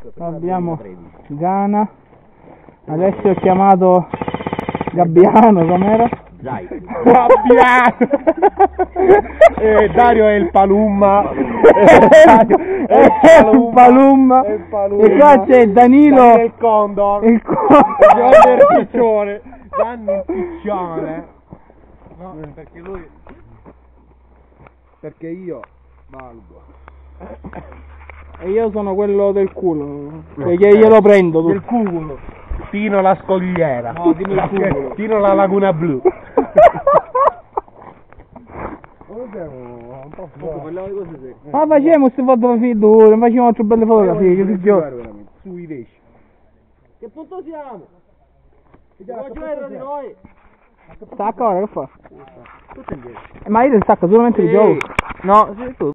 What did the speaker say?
Abbiamo Gana, Alessio è chiamato Gabbiano, com'era? Dai. Gabbiano! Dario è il Palumma. È il Palumma. E qua c'è Danilo. Il Condor. Il Piccione. Danni il piccione. No, perché lui... Perché io valgo. E io sono quello del culo, che glielo prendo tu. Del culo. Tino la scogliera. No, dimmi il culo. Tino la laguna blu. Ma facciamo queste fotografie, non facciamo altre belle fotografie, che si gioca. Sui pesci. Che punto siamo? Che di noi? Stacca ora, che fa? Ma io ti stacco solamente il gioco. No, sì, tu.